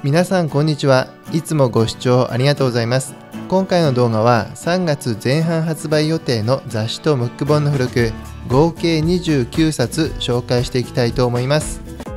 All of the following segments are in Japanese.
皆さんこんにちは。いつもご視聴ありがとうございます。今回の動画は3月前半発売予定の雑誌とムック本の付録合計29冊紹介していきたいと思います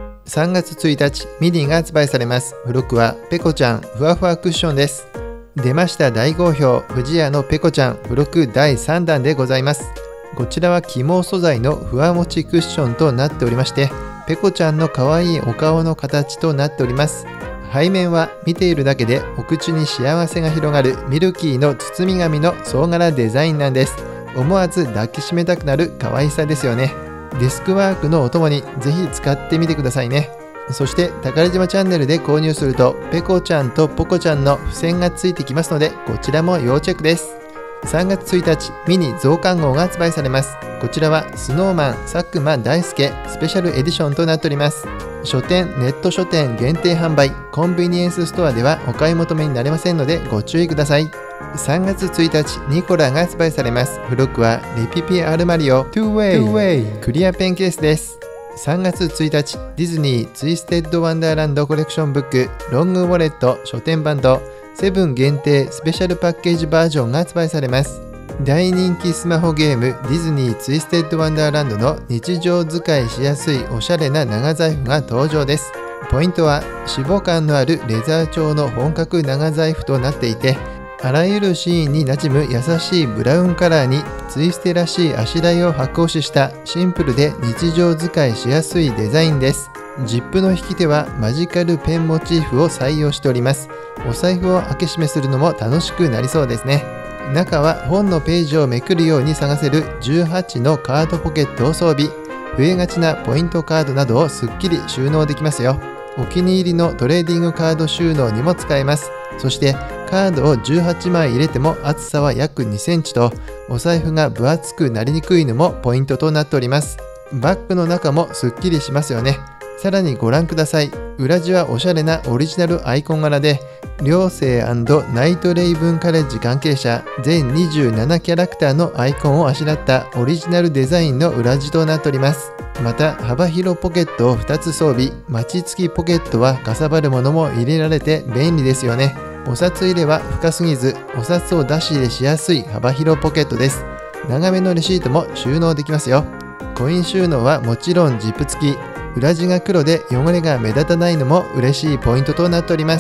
。3月1日ミニが発売されます。付録はペコちゃんふわふわクッションです。出ました大好評不二家のペコちゃん付録第3弾でございます。こちらは起毛素材のふわもちクッションとなっておりまして、ペコちゃんの可愛いお顔の形となっております。背面は見ているだけでお口に幸せが広がるミルキーの包み紙の総柄デザインなんです。思わず抱きしめたくなる可愛さですよね。デスクワークのお供にぜひ使ってみてくださいね。そして宝島チャンネルで購入するとペコちゃんとポコちゃんの付箋がついてきますので、こちらも要チェックです。3月1日ミニ増刊号が発売されます。こちらはスノーマン佐久間大介スペシャルエディションとなっております。書店、ネット書店限定販売、コンビニエンスストアではお買い求めになれませんのでご注意ください。3月1日ニコラが発売されます。付録はレピピアルマリオ 2way クリアペンケースです。3月1日ディズニーツイステッドワンダーランドコレクションブックロングウォレット書店版とセブン限定スペシャルパッケージバージョンが発売されます。大人気スマホゲームディズニーツイステッドワンダーランドの日常使いしやすいおしゃれな長財布が登場です。ポイントは脂肪感のあるレザー調の本格長財布となっていて、あらゆるシーンに馴染む優しいブラウンカラーにツイステらしいあしらいを箱押ししたシンプルで日常使いしやすいデザインです。ジップの引き手はマジカルペンモチーフを採用しております。お財布を開け閉めするのも楽しくなりそうですね。中は本のページをめくるように探せる18のカードポケットを装備。増えがちなポイントカードなどをすっきり収納できますよ。お気に入りのトレーディングカード収納にも使えます。そしてカードを18枚入れても厚さは約2センチとお財布が分厚くなりにくいのもポイントとなっております。バッグの中もすっきりしますよね。さらにご覧ください。裏地はおしゃれなオリジナルアイコン柄で、寮生&ナイトレイブンカレッジ関係者全27キャラクターのアイコンをあしらったオリジナルデザインの裏地となっております。また幅広ポケットを2つ装備、マチ付きポケットはかさばるものも入れられて便利ですよね。お札入れは深すぎずお札を出し入れしやすい幅広ポケットです。長めのレシートも収納できますよ。コイン収納はもちろんジップ付き、裏地が黒で汚れが目立たないのも嬉しいポイントとなっております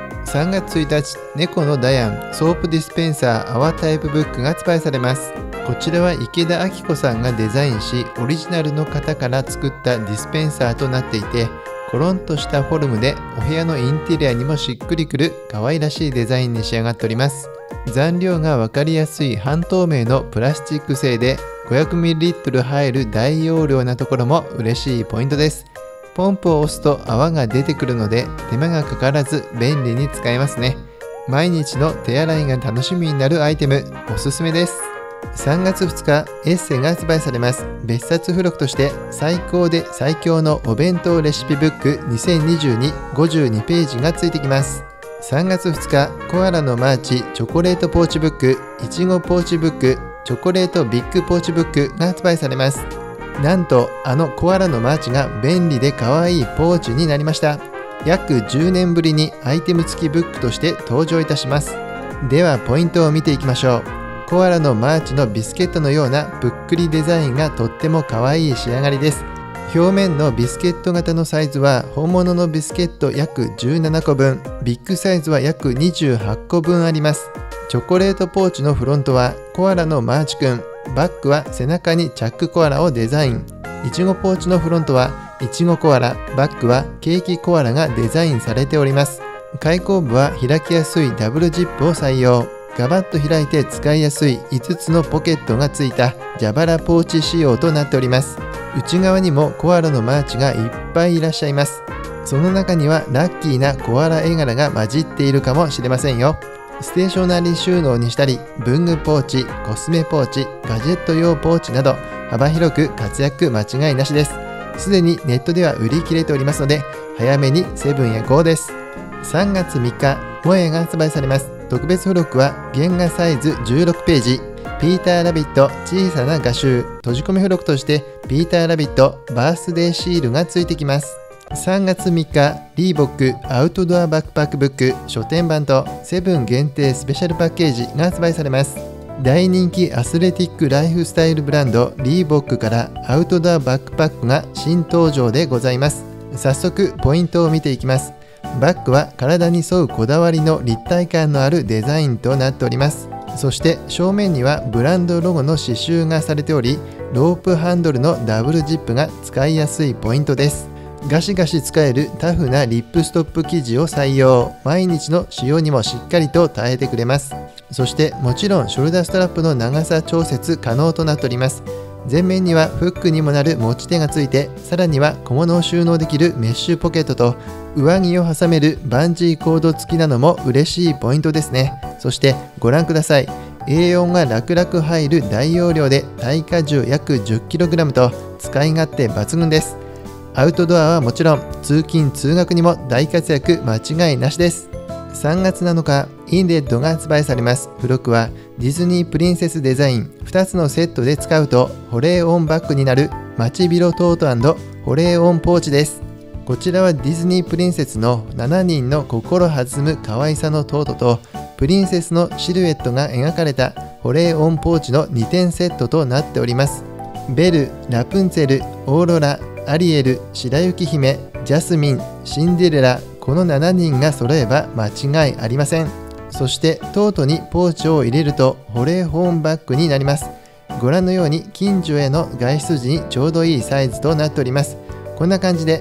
。3月1日猫のダヤンソープディスペンサーアワータイプブックが発売されます。こちらは池田明子さんがデザインしオリジナルの型から作ったディスペンサーとなっていて、コロンとしたフォルムでお部屋のインテリアにもしっくりくる可愛らしいデザインに仕上がっております。残量が分かりやすい半透明のプラスチック製で 500ml 入る大容量なところも嬉しいポイントです。ポンプを押すと泡が出てくるので手間がかからず便利に使えますね。毎日の手洗いが楽しみになるアイテムおすすめです。3月2日エッセが発売されます。別冊付録として最高で最強のお弁当レシピブック2022 52ページがついてきます。3月2日コアラのマーチチョコレートポーチブックいちごポーチブックチョコレートビッグポーチブックが発売されます。なんとあのコアラのマーチが便利で可愛いポーチになりました。約10年ぶりにアイテム付きブックとして登場いたします。ではポイントを見ていきましょう。コアラのマーチのビスケットのようなぷっくりデザインがとっても可愛い仕上がりです。表面のビスケット型のサイズは本物のビスケット約17個分、ビッグサイズは約28個分あります。チョコレートポーチのフロントはコアラのマーチくん、バッグは背中にチャックコアラをデザイン。いちごポーチのフロントはいちごコアラ、バッグはケーキコアラがデザインされております。開口部は開きやすいダブルジップを採用。ガバッと開いて使いやすい5つのポケットがついた蛇腹ポーチ仕様となっております。内側にもコアラのマーチがいっぱいいらっしゃいます。その中にはラッキーなコアラ絵柄が混じっているかもしれませんよ。ステーショナリー収納にしたり、文具ポーチ、コスメポーチ、ガジェット用ポーチなど幅広く活躍間違いなしです。すでにネットでは売り切れておりますので早めにセブンへ GO です。3月3日萌えが発売されます。特別付録は原画サイズ16ページ、ピーターラビット小さな画集、閉じ込め付録としてピーターラビットバースデーシールがついてきます。 3月3日、リーボックアウトドアバックパックブック書店版とセブン限定スペシャルパッケージが発売されます。大人気アスレティックライフスタイルブランドリーボックからアウトドアバックパックが新登場でございます。早速ポイントを見ていきます。バッグは体に沿うこだわりの立体感のあるデザインとなっております。そして正面にはブランドロゴの刺繍がされており、ロープハンドルのダブルジップが使いやすいポイントです。ガシガシ使えるタフなリップストップ生地を採用。毎日の使用にもしっかりと耐えてくれます。そしてもちろんショルダーストラップの長さ調節可能となっております。前面にはフックにもなる持ち手がついて、さらには小物を収納できるメッシュポケットと上着を挟めるバンジーコード付きなのも嬉しいポイントですね。そしてご覧ください。A4 が楽々入る大容量で耐荷重約 10kg と使い勝手抜群です。アウトドアはもちろん通勤通学にも大活躍間違いなしです。3月7日、インレッドが発売されます。付録はディズニープリンセスデザイン2つのセットで使うと保冷温バッグになる街ビロトート&保冷温ポーチです。こちらはディズニープリンセスの7人の心弾む可愛さのトートとプリンセスのシルエットが描かれた保冷温ポーチの2点セットとなっております。ベル、ラプンツェル、オーロラ、アリエル、白雪姫、ジャスミン、シンデレラ、この7人が揃えば間違いありません。そしてトートにポーチを入れると保冷保温バッグになります。ご覧のように近所への外出時にちょうどいいサイズとなっております。こんな感じで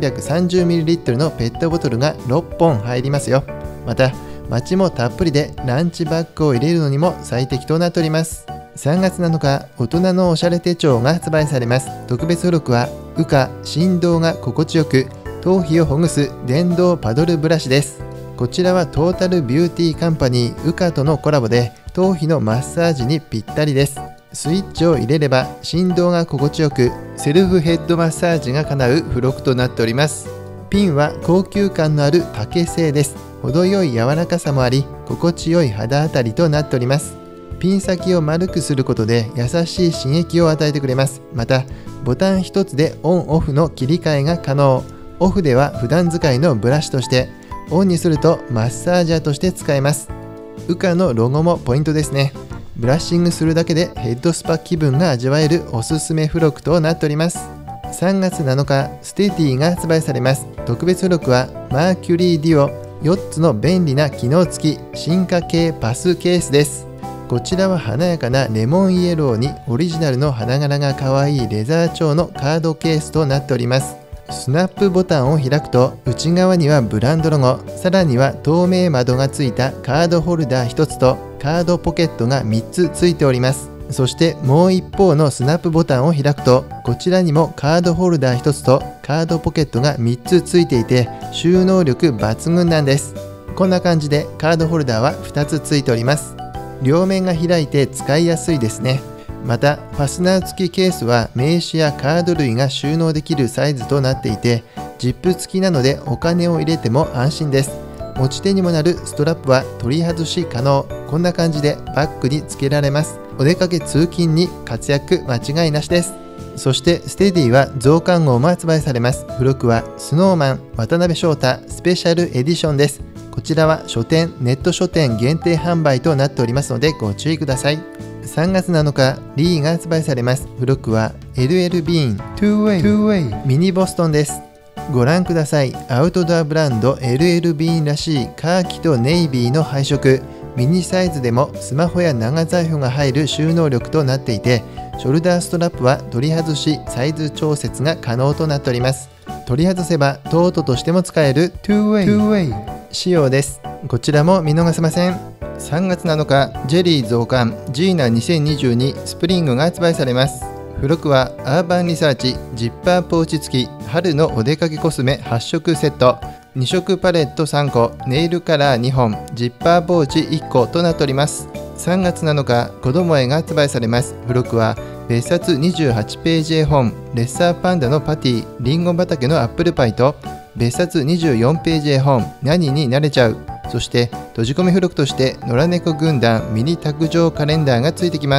330ml のペットボトルが6本入りますよ。また街もたっぷりでランチバッグを入れるのにも最適となっております。3月7日、大人のおしゃれ手帳が発売されます。特別付録は羽化振動が心地よく頭皮をほぐす電動パドルブラシです。こちらはトータルビューティーカンパニー羽化とのコラボで頭皮のマッサージにぴったりです。スイッチを入れれば振動が心地よくセルフヘッドマッサージが叶う付録となっております。ピンは高級感のある竹製です。程よい柔らかさもあり心地よい肌当たりとなっております。ピン先を丸くすることで優しい刺激を与えてくれます。またボタン一つでオンオフの切り替えが可能。オフでは普段使いのブラシとして、オンにするとマッサージャーとして使えます。羽化のロゴもポイントですね。ブラッシングするだけでヘッドスパ気分が味わえるおすすめ付録となっております。3月7日、ステディが発売されます。特別付録はマーキュリーデュオ4つの便利な機能付き進化系パスケースです。こちらは華やかなレモンイエローにオリジナルの花柄が可愛いレザー調のカードケースとなっております。スナップボタンを開くと内側にはブランドロゴ、さらには透明窓がついたカードホルダー1つとカードポケットが3つついております。そしてもう一方のスナップボタンを開くとこちらにもカードホルダー1つとカードポケットが3つついていて収納力抜群なんです。こんな感じでカードホルダーは2つついております。両面が開いて使いやすいですね。またファスナー付きケースは名刺やカード類が収納できるサイズとなっていてジップ付きなのでお金を入れても安心です。持ち手にもなるストラップは取り外し可能。こんな感じでバッグにつけられます。お出かけ通勤に活躍間違いなしです。そしてステディは増刊号も発売されます。付録はスノーマン渡辺翔太スペシャルエディションです。こちらは書店ネット書店限定販売となっておりますのでご注意ください。3月7日、リーが発売されます。付録は LL ビーン 2way ミニボストンです。ご覧ください。アウトドアブランド LL ビーンらしいカーキとネイビーの配色。ミニサイズでもスマホや長財布が入る収納力となっていて、ショルダーストラップは取り外しサイズ調節が可能となっております。取り外せばトートとしても使える 2way 仕様です。こちらも見逃せません。3月7日、ジェリー増刊ジーナ2022スプリングが発売されます。付録はアーバンリサーチジッパーポーチ付き春のお出かけコスメ8色セット、2色パレット3個、ネイルカラー2本、ジッパーポーチ1個となっております。3月7日、子供絵が発売されます。付録は別冊28ページ絵本レッサーパンダのパティリンゴ畑のアップルパイと別冊24ページ絵本何に慣れちゃう、そして閉じ込め付録として野良猫軍団ミニ卓上カレンダーがついてきます。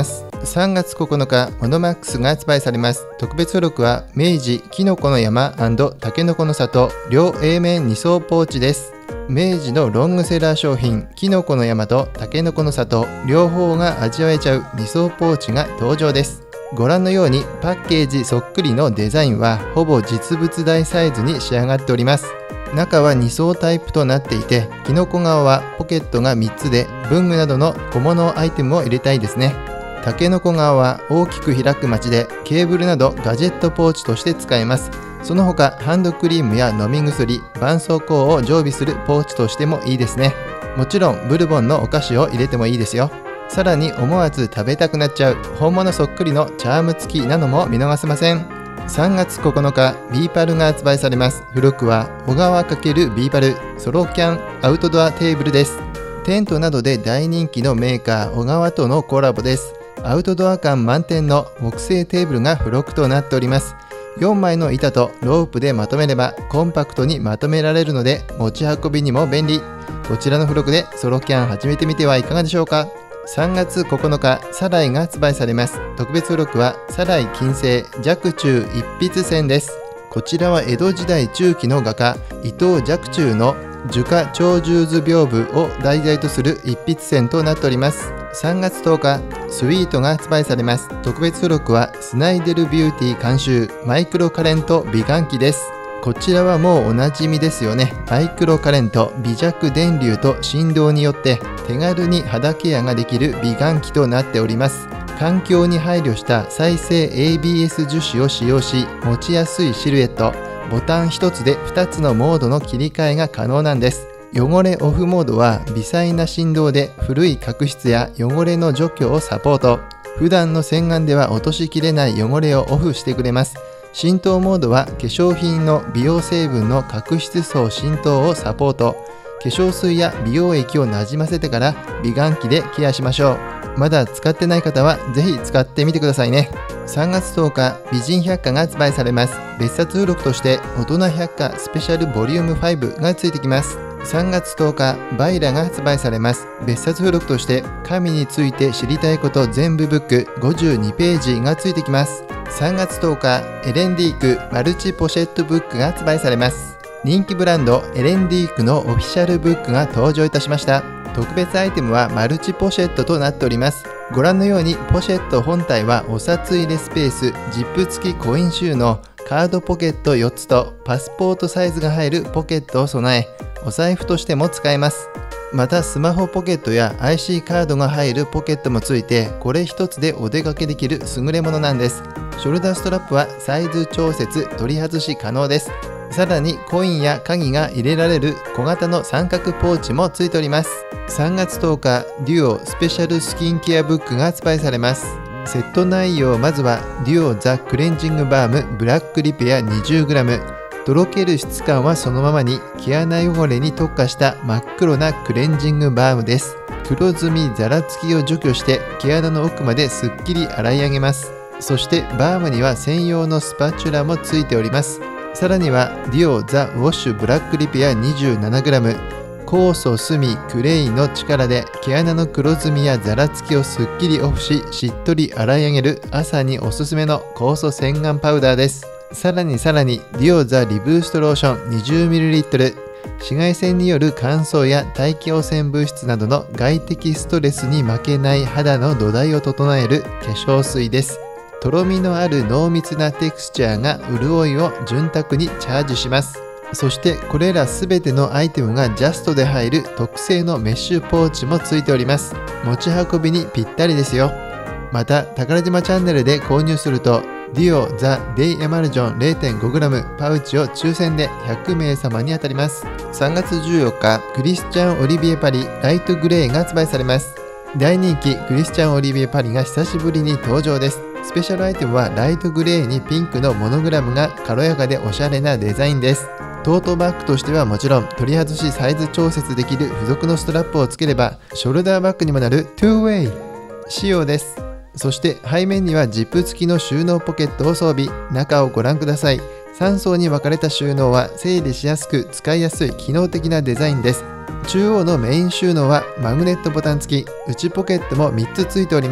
3月9日、モノマックスが発売されます。特別付録は明治きのこの山&たけのこの里両 A 面2層ポーチです。明治のロングセラー商品きのこの山とたけのこの里両方が味わえちゃう2層ポーチが登場です。ご覧のようにパッケージそっくりのデザインはほぼ実物大サイズに仕上がっております。中は2層タイプとなっていて、きのこ側はポケットが3つで文具などの小物アイテムを入れたいですね。たけのこ側は大きく開くマチでケーブルなどガジェットポーチとして使えます。その他ハンドクリームや飲み薬、絆創膏を常備するポーチとしてもいいですね。もちろんブルボンのお菓子を入れてもいいですよ。さらに思わず食べたくなっちゃう本物そっくりのチャーム付きなのも見逃せません。3月9日、ビーパルが発売されます。付録は小川×ビーパルソロキャンアウトドアテーブルです。テントなどで大人気のメーカー小川とのコラボです。アウトドア感満点の木製テーブルが付録となっております。4枚の板とロープでまとめればコンパクトにまとめられるので持ち運びにも便利。こちらの付録でソロキャン始めてみてはいかがでしょうか。3月9日、サライが発売されます。特別付録はサライ金星若冲一筆箋です。こちらは江戸時代中期の画家伊藤若冲の樹下鳥獣図屏風を題材とする一筆箋となっております。3月10日、スイートが発売されます。特別付録はスナイデルビューティー監修マイクロカレント美顔器です。こちらはもうおなじみですよね。マイクロカレント微弱電流と振動によって手軽に肌ケアができる美顔器となっております。環境に配慮した再生 ABS 樹脂を使用し、持ちやすいシルエット、ボタン1つで2つのモードの切り替えが可能なんです。汚れオフモードは微細な振動で古い角質や汚れの除去をサポート。普段の洗顔では落としきれない汚れをオフしてくれます。浸透モードは化粧品の美容成分の角質層浸透をサポート。化粧水や美容液をなじませてから美顔器でケアしましょう。まだ使ってない方はぜひ使ってみてくださいね。3月10日、美人百科が発売されます。別冊付録として大人百科スペシャルボリューム5がついてきます。3月10日、バイラが発売されます。別冊付録として神について知りたいこと全部ブック52ページがついてきます。3月10日、エレンディークマルチポシェットブックが発売されます。人気ブランドエレンディークのオフィシャルブックが登場いたしました。特別アイテムはマルチポシェットとなっております。ご覧のようにポシェット本体はお札入れスペース、ジップ付きコイン収納、カードポケット4つとパスポートサイズが入るポケットを備え、お財布としても使えます。またスマホポケットや IC カードが入るポケットもついて、これ一つでお出かけできる優れものなんです。ショルダーストラップはサイズ調節取り外し可能です。さらにコインや鍵が入れられる小型の三角ポーチもついております。3月10日、デュオスペシャルスキンケアブックが発売されます。セット内容、まずはデュオザクレンジングバームブラックリペア 20g。とろける質感はそのままに毛穴汚れに特化した真っ黒なクレンジングバームです。黒ずみざらつきを除去して毛穴の奥まですっきり洗い上げます。そしてバームには専用のスパチュラもついております。さらにはデュオザウォッシュブラックリペア 27g。酵素炭クレイの力で毛穴の黒ずみやざらつきをすっきりオフし、しっとり洗い上げる朝におすすめの酵素洗顔パウダーです。さらにデュオザリブーストローション 20ml。 紫外線による乾燥や大気汚染物質などの外的ストレスに負けない肌の土台を整える化粧水です。とろみのある濃密なテクスチャーが潤いを潤沢にチャージします。そしてこれらすべてのアイテムがジャストで入る特製のメッシュポーチもついております。持ち運びにぴったりですよ。また宝島チャンネルで購入するとデュオザデイエマルジョン 0.5g パウチを抽選で100名様に当たります。3月14日、クリスチャン・オリビエパリライトグレーが発売されます。大人気クリスチャン・オリビエパリが久しぶりに登場です。スペシャルアイテムはライトグレーにピンクのモノグラムが軽やかでおしゃれなデザインです。トートバッグとしてはもちろん、取り外しサイズ調節できる付属のストラップをつければショルダーバッグにもなる 2way 仕様です。そして背面にはジップ付きの収納ポケットを装備。中をご覧ください。3層に分かれた収納は整理しやすく使いやすい機能的なデザインです。中央のメイン収納はマグネットボタン付き、内ポケットも3つついております。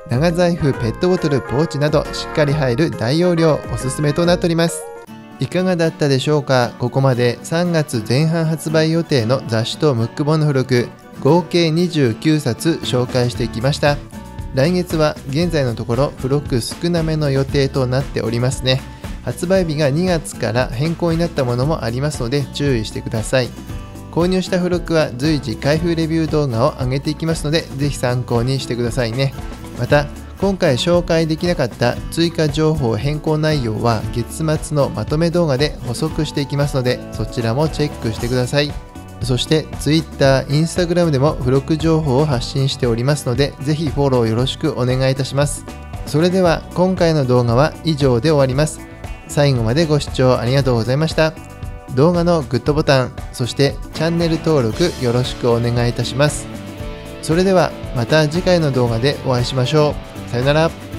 長財布、ペットボトル、ポーチなどしっかり入る大容量、おすすめとなっております。いかがだったでしょうか。ここまで3月前半発売予定の雑誌とムック本の付録合計29冊紹介してきました。来月は現在のところ付録少なめの予定となっておりますね。発売日が2月から変更になったものもありますので注意してください。購入した付録は随時開封レビュー動画を上げていきますので、ぜひ参考にしてくださいね。また今回紹介できなかった追加情報変更内容は月末のまとめ動画で補足していきますので、そちらもチェックしてください。そして Twitter、Instagram でも付録情報を発信しておりますので、ぜひフォローよろしくお願いいたします。それでは今回の動画は以上で終わります。最後までご視聴ありがとうございました。動画のグッドボタン、そしてチャンネル登録よろしくお願いいたします。それではまた次回の動画でお会いしましょう。さよなら。